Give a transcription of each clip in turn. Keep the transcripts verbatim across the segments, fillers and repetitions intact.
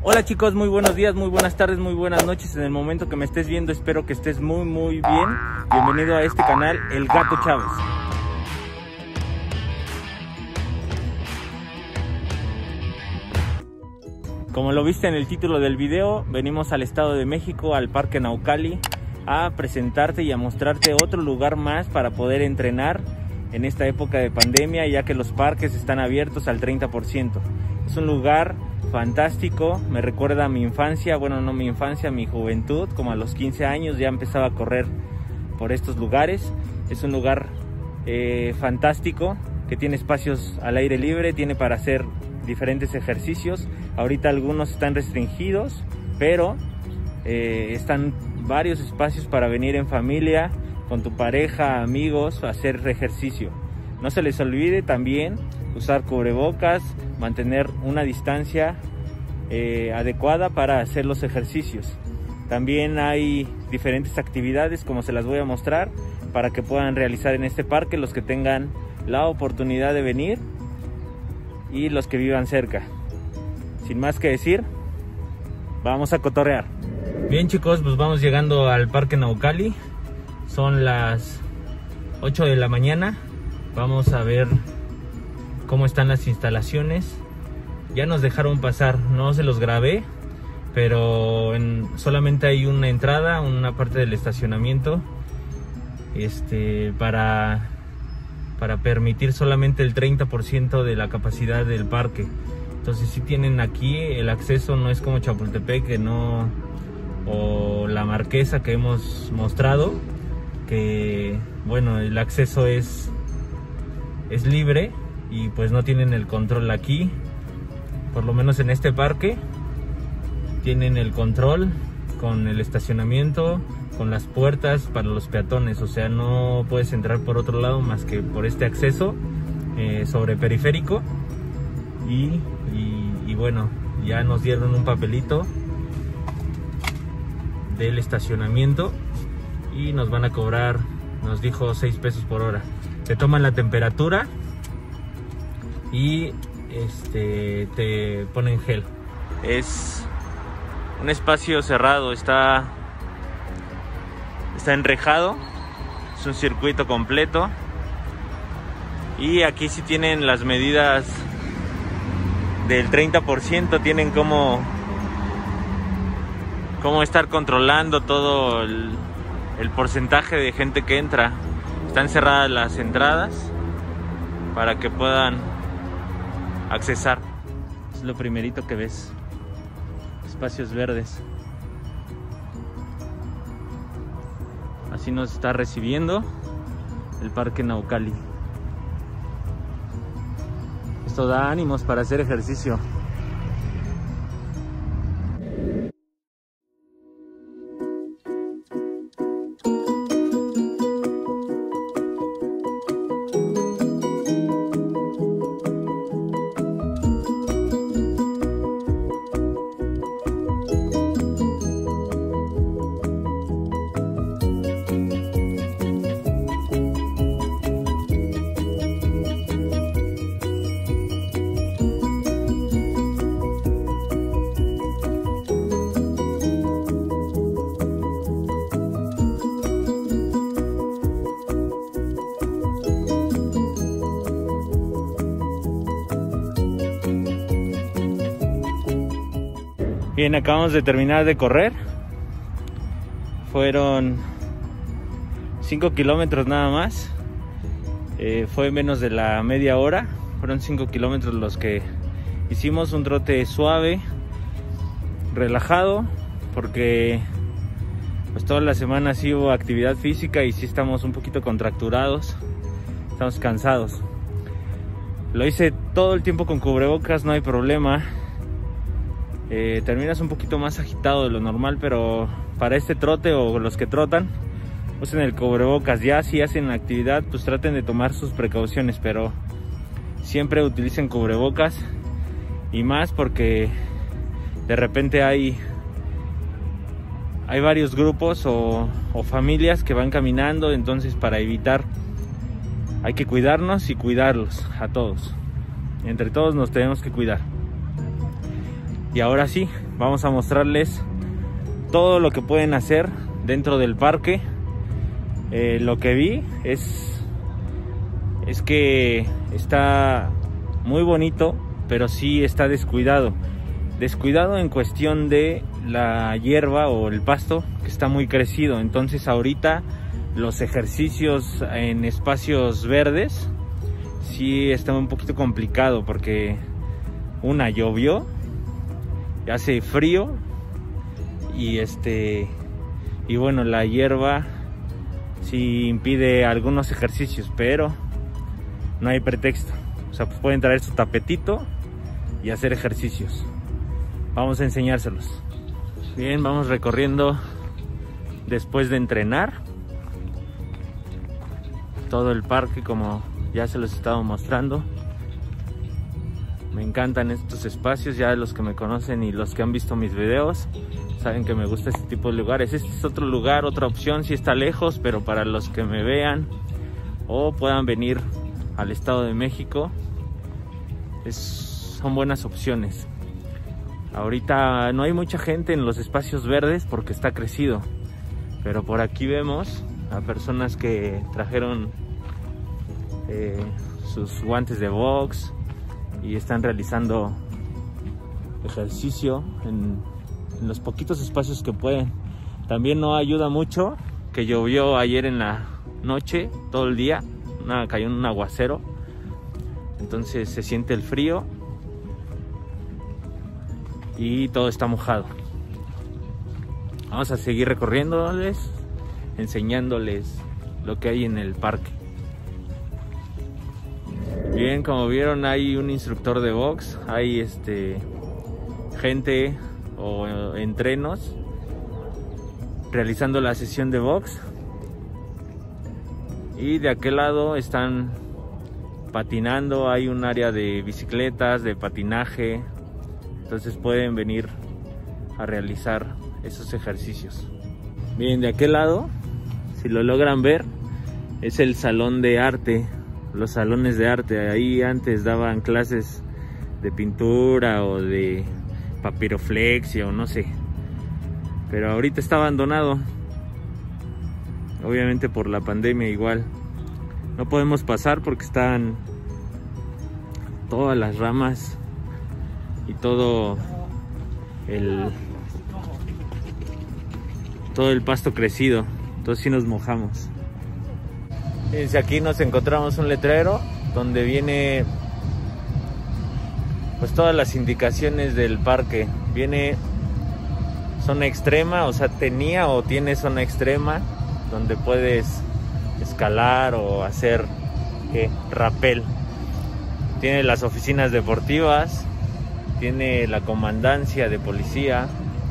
Hola chicos, muy buenos días, muy buenas tardes, muy buenas noches. En el momento que me estés viendo, espero que estés muy muy bien. Bienvenido a este canal, El Gato Chávez. Como lo viste en el título del video, venimos al Estado de México, al Parque Naucali, a presentarte y a mostrarte otro lugar más para poder entrenar en esta época de pandemia, ya que los parques están abiertos al treinta por ciento. Es un lugar fantástico, me recuerda a mi infancia, bueno, no mi infancia, mi juventud, como a los quince años ya empezaba a correr por estos lugares. Es un lugar eh, fantástico, que tiene espacios al aire libre, tiene para hacer diferentes ejercicios. Ahorita algunos están restringidos, pero eh, están varios espacios para venir en familia, con tu pareja, amigos, a hacer ejercicio. No se les olvide también usar cubrebocas, mantener una distancia eh, adecuada para hacer los ejercicios. También hay diferentes actividades, como se las voy a mostrar, para que puedan realizar en este parque los que tengan la oportunidad de venir y los que vivan cerca. Sin más que decir, vamos a cotorrear. Bien chicos, pues vamos llegando al Parque Naucali. Son las ocho de la mañana. Vamos a ver cómo están las instalaciones. Ya nos dejaron pasar, no se los grabé, pero en, solamente hay una entrada, una parte del estacionamiento, este, para, para permitir solamente el treinta por ciento de la capacidad del parque. Entonces sí tienen aquí el acceso, no es como Chapultepec, que no, o la Marquesa que hemos mostrado, que bueno, el acceso es, es libre y pues no tienen el control. Aquí, por lo menos en este parque, tienen el control con el estacionamiento, con las puertas para los peatones, o sea, no puedes entrar por otro lado más que por este acceso eh, sobre periférico. Y, y, y bueno, ya nos dieron un papelito del estacionamiento y nos van a cobrar, nos dijo seis pesos por hora. Te toman la temperatura y este, te ponen gel. Es un espacio cerrado, está, está enrejado, es un circuito completo. Y aquí sí tienen las medidas del treinta por ciento, tienen como, como estar controlando todo el, el porcentaje de gente que entra. Están cerradas las entradas para que puedan accesar. Es lo primerito que ves, espacios verdes. Así nos está recibiendo el Parque Naucali. Esto da ánimos para hacer ejercicio. Bien, acabamos de terminar de correr. Fueron cinco kilómetros nada más. Eh, fue menos de la media hora. Fueron cinco kilómetros los que hicimos. Un trote suave, relajado, porque pues toda la semana sí hubo actividad física y sí estamos un poquito contracturados. Estamos cansados. Lo hice todo el tiempo con cubrebocas, no hay problema. Eh, terminas un poquito más agitado de lo normal, pero para este trote o los que trotan, usen el cubrebocas. Ya si hacen actividad, pues traten de tomar sus precauciones, pero siempre utilicen cubrebocas, y más porque de repente hay hay varios grupos o, o familias que van caminando. Entonces, para evitar, hay que cuidarnos y cuidarlos a todos. Entre todos nos tenemos que cuidar. Y ahora sí, vamos a mostrarles todo lo que pueden hacer dentro del parque. Eh, lo que vi es, es que está muy bonito, pero sí está descuidado. Descuidado en cuestión de la hierba o el pasto, que está muy crecido. Entonces ahorita los ejercicios en espacios verdes sí está un poquito complicado, porque una, llovió, hace frío y este y bueno, la hierba sí impide algunos ejercicios, pero no hay pretexto. O sea, pues pueden traer su tapetito y hacer ejercicios. Vamos a enseñárselos. Bien, vamos recorriendo después de entrenar todo el parque, como ya se los he estado mostrando. Me encantan estos espacios, ya los que me conocen y los que han visto mis videos saben que me gusta este tipo de lugares. Este es otro lugar, otra opción, sí está lejos, pero para los que me vean o puedan venir al Estado de México, es, son buenas opciones. Ahorita no hay mucha gente en los espacios verdes porque está crecido, pero por aquí vemos a personas que trajeron eh, sus guantes de box y están realizando ejercicio en, en los poquitos espacios que pueden. También no ayuda mucho que llovió ayer en la noche, todo el día, una, cayó un aguacero, entonces se siente el frío y todo está mojado. Vamos a seguir recorriéndoles, enseñándoles lo que hay en el parque. Bien, como vieron, hay un instructor de box, hay este gente o entrenos realizando la sesión de box, y de aquel lado están patinando. Hay un área de bicicletas, de patinaje, entonces pueden venir a realizar esos ejercicios. Bien, de aquel lado, si lo logran ver, es el salón de arte. Los salones de arte, ahí antes daban clases de pintura o de papiroflexia o no sé, pero ahorita está abandonado, obviamente por la pandemia. Igual no podemos pasar porque están todas las ramas y todo el todo el pasto crecido, entonces sí nos mojamos. Fíjense, aquí nos encontramos un letrero donde viene pues todas las indicaciones del parque. Viene zona extrema, o sea, tenía o tiene zona extrema donde puedes escalar o hacer ¿qué? Rappel. Tiene las oficinas deportivas, tiene la comandancia de policía,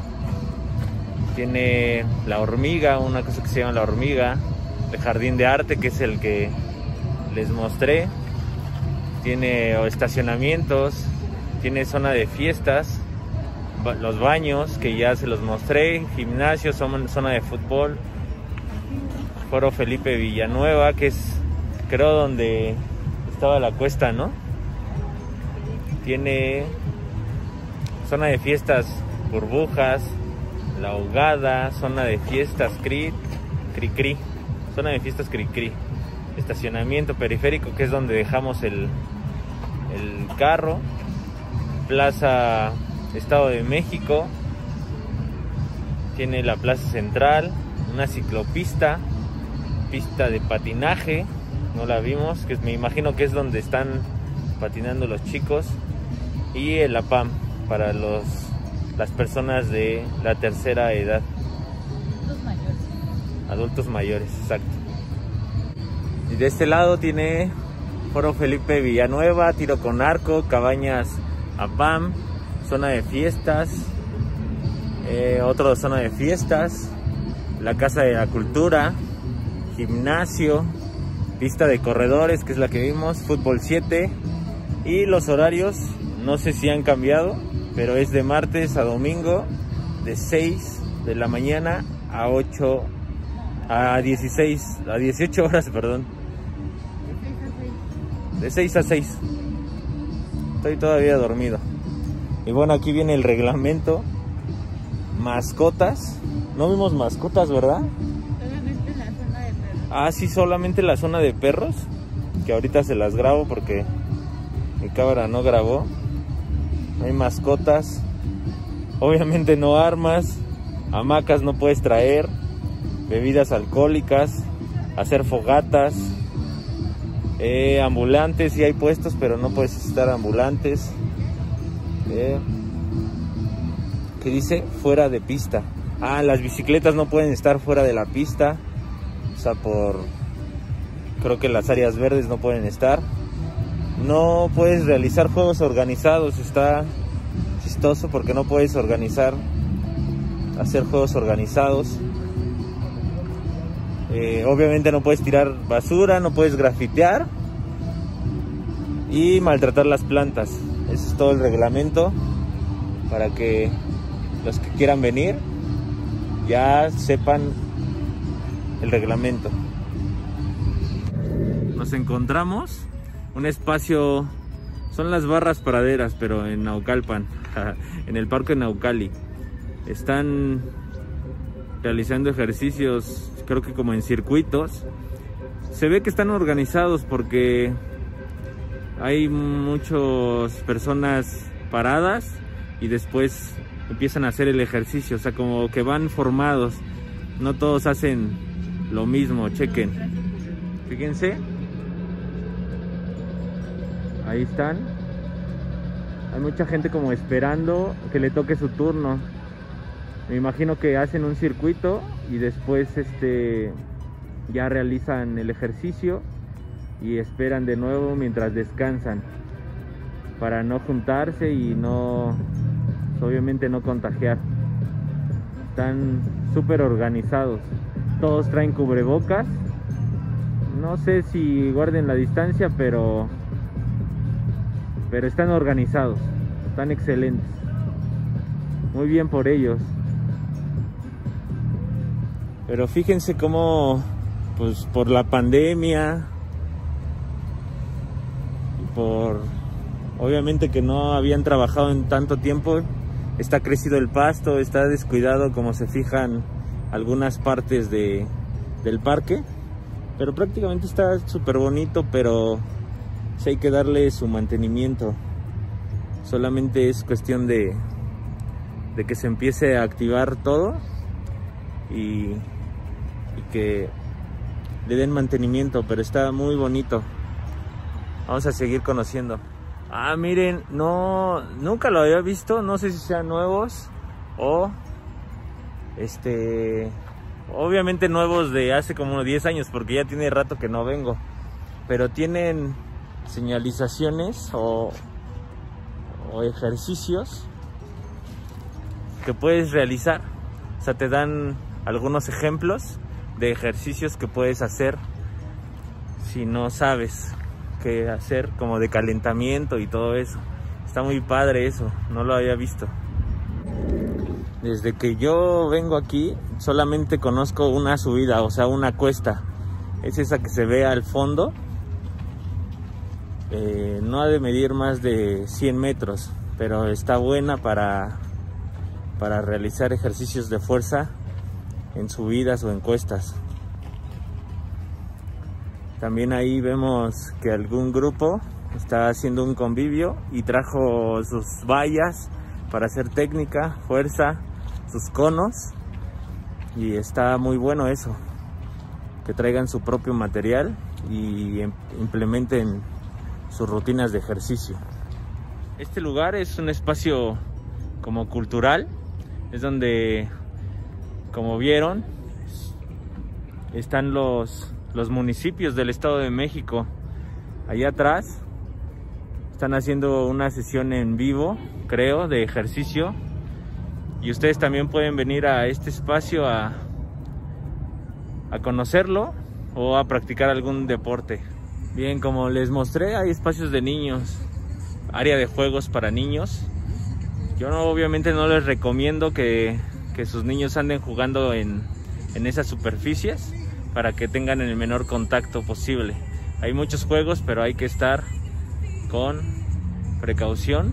tiene la hormiga, una cosa que se llama la hormiga, el jardín de arte, que es el que les mostré, tiene estacionamientos, tiene zona de fiestas, los baños que ya se los mostré, gimnasio, zona de fútbol, Foro Felipe Villanueva, que es creo donde estaba la cuesta, ¿no? Tiene zona de fiestas Burbujas, La Ahogada, zona de fiestas Cri Cri Cri. Zona de fiestas Cricri, estacionamiento periférico, que es donde dejamos el, el carro, Plaza Estado de México, tiene la plaza central, una ciclopista, pista de patinaje, no la vimos, que me imagino que es donde están patinando los chicos, y el APAM para los, las personas de la tercera edad. Adultos mayores, exacto. Y de este lado tiene Foro Felipe Villanueva, tiro con arco, cabañas APAM, zona de fiestas, eh, otra zona de fiestas, la Casa de la Cultura, gimnasio, pista de corredores, que es la que vimos, fútbol siete, y los horarios no sé si han cambiado, pero es de martes a domingo, de seis de la mañana a ocho a dieciséis, a dieciocho horas, perdón. De seis a seis. Estoy todavía dormido. Y bueno, aquí viene el reglamento. Mascotas. No vimos mascotas, ¿verdad? Solamente la zona de perros. Ah, sí, solamente la zona de perros. Que ahorita se las grabo porque mi cámara no grabó. No hay mascotas. Obviamente no armas. Hamacas no puedes traer. Bebidas alcohólicas. Hacer fogatas. Eh, ambulantes, sí hay puestos, pero no puedes estar ambulantes. Eh, ¿Qué dice? Fuera de pista. Ah, las bicicletas no pueden estar fuera de la pista. O sea, por... creo que las áreas verdes no pueden estar. No puedes realizar juegos organizados. Está chistoso porque no puedes organizar, hacer juegos organizados. Eh, obviamente no puedes tirar basura, no puedes grafitear y maltratar las plantas. Ese es todo el reglamento para que los que quieran venir ya sepan el reglamento. Nos encontramos un espacio, son las barras praderas, pero en Naucalpan, en el Parque Naucali. Están realizando ejercicios, creo que como en circuitos. Se ve que están organizados porque hay muchas personas paradas y después empiezan a hacer el ejercicio, o sea, como que van formados. No todos hacen lo mismo, chequen. Fíjense. Ahí están. Hay mucha gente como esperando que le toque su turno. Me imagino que hacen un circuito y después este ya realizan el ejercicio y esperan de nuevo mientras descansan para no juntarse y no, obviamente no contagiar. Están súper organizados. Todos traen cubrebocas. No sé si guarden la distancia, pero pero están organizados. Están excelentes. Muy bien por ellos. Pero fíjense cómo, pues por la pandemia, y por, obviamente que no habían trabajado en tanto tiempo, está crecido el pasto, está descuidado, como se fijan algunas partes de, del parque. Pero prácticamente está súper bonito, pero sí hay que darle su mantenimiento. Solamente es cuestión de, de que se empiece a activar todo y... y que le den mantenimiento, pero está muy bonito. Vamos a seguir conociendo. Ah, miren, no, nunca lo había visto, no sé si sean nuevos o este, obviamente nuevos de hace como diez años, porque ya tiene rato que no vengo, pero tienen señalizaciones o, o ejercicios que puedes realizar. O sea, te dan algunos ejemplos de ejercicios que puedes hacer si no sabes qué hacer, como de calentamiento y todo eso. Está muy padre eso, no lo había visto. Desde que yo vengo aquí solamente conozco una subida, o sea, una cuesta. Es esa que se ve al fondo. Eh, no ha de medir más de cien metros, pero está buena para, para realizar ejercicios de fuerza en subidas o en cuestas. También ahí vemos que algún grupo está haciendo un convivio y trajo sus vallas para hacer técnica, fuerza, sus conos, y está muy bueno eso, que traigan su propio material y implementen sus rutinas de ejercicio. Este lugar es un espacio como cultural, es donde, como vieron, están los, los municipios del Estado de México. Allá atrás están haciendo una sesión en vivo, creo, de ejercicio. Y ustedes también pueden venir a este espacio a, a conocerlo o a practicar algún deporte. Bien, como les mostré, hay espacios de niños, área de juegos para niños. Yo no, obviamente no les recomiendo que, que sus niños anden jugando en, en esas superficies para que tengan el menor contacto posible. Hay muchos juegos, pero hay que estar con precaución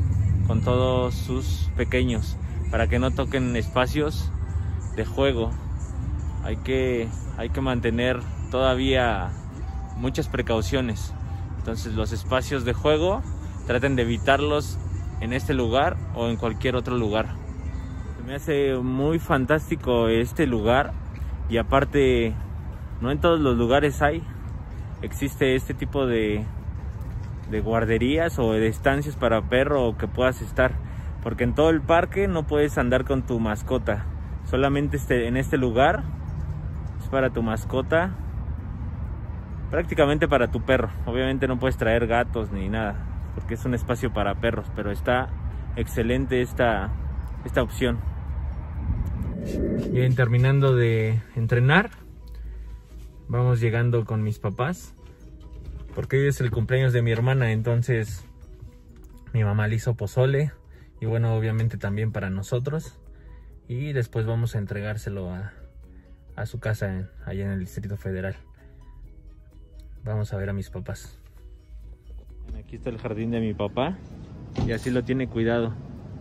con todos sus pequeños para que no toquen espacios de juego. Hay que, hay que mantener todavía muchas precauciones. Entonces los espacios de juego traten de evitarlos en este lugar o en cualquier otro lugar. Me hace muy fantástico este lugar, y aparte no en todos los lugares hay existe este tipo de, de guarderías o de estancias para perro que puedas estar, porque en todo el parque no puedes andar con tu mascota, solamente este, en este lugar es para tu mascota, prácticamente para tu perro. Obviamente no puedes traer gatos ni nada porque es un espacio para perros, pero está excelente esta, esta opción. Bien, terminando de entrenar, vamos llegando con mis papás porque hoy es el cumpleaños de mi hermana. Entonces mi mamá le hizo pozole y bueno, obviamente también para nosotros, y después vamos a entregárselo a, a su casa en, allá en el Distrito Federal. Vamos a ver a mis papás. Aquí está el jardín de mi papá y así lo tiene cuidado,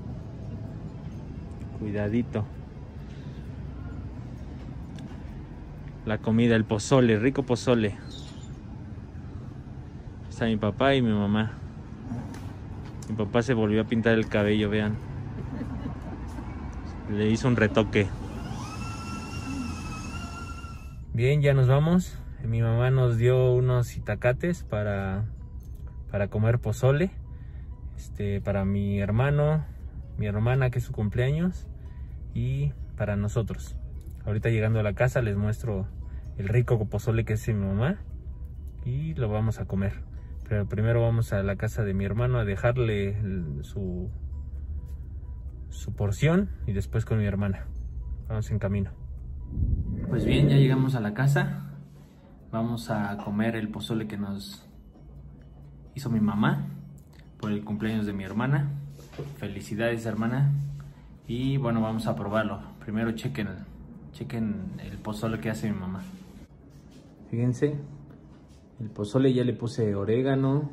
cuidadito. La comida, el pozole, rico pozole. Está mi papá y mi mamá. Mi papá se volvió a pintar el cabello, vean. Le hizo un retoque. Bien, ya nos vamos. Mi mamá nos dio unos itacates para, para comer pozole. Este, para mi hermano, mi hermana que es su cumpleaños, y para nosotros. Ahorita llegando a la casa les muestro el rico pozole que hace mi mamá y lo vamos a comer. Pero primero vamos a la casa de mi hermano a dejarle el, su, su porción, y después con mi hermana. Vamos en camino. Pues bien, ya llegamos a la casa. Vamos a comer el pozole que nos hizo mi mamá por el cumpleaños de mi hermana. Felicidades, hermana. Y bueno, vamos a probarlo. Primero chequen, chequen el pozole que hace mi mamá. Fíjense, el pozole ya le puse orégano,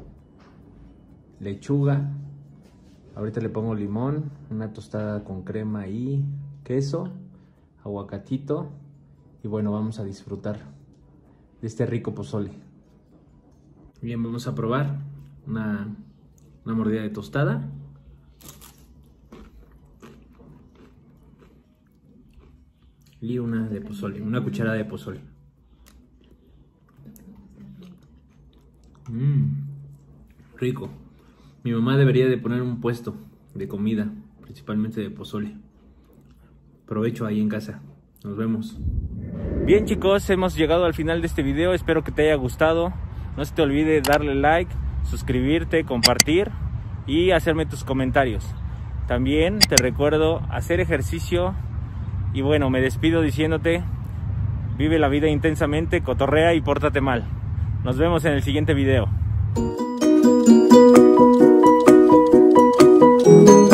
lechuga. Ahorita le pongo limón, una tostada con crema y queso, aguacatito. Y bueno, vamos a disfrutar de este rico pozole. Bien, vamos a probar una, una mordida de tostada. Y una de pozole, una cucharada de pozole. Mmm, rico. Mi mamá debería de poner un puesto de comida, principalmente de pozole. Provecho ahí en casa. Nos vemos. Bien, chicos, hemos llegado al final de este video. Espero que te haya gustado. No se te olvide darle like, suscribirte, compartir y hacerme tus comentarios. También te recuerdo hacer ejercicio. Y bueno, me despido diciéndote: vive la vida intensamente, cotorrea y pórtate mal. Nos vemos en el siguiente video.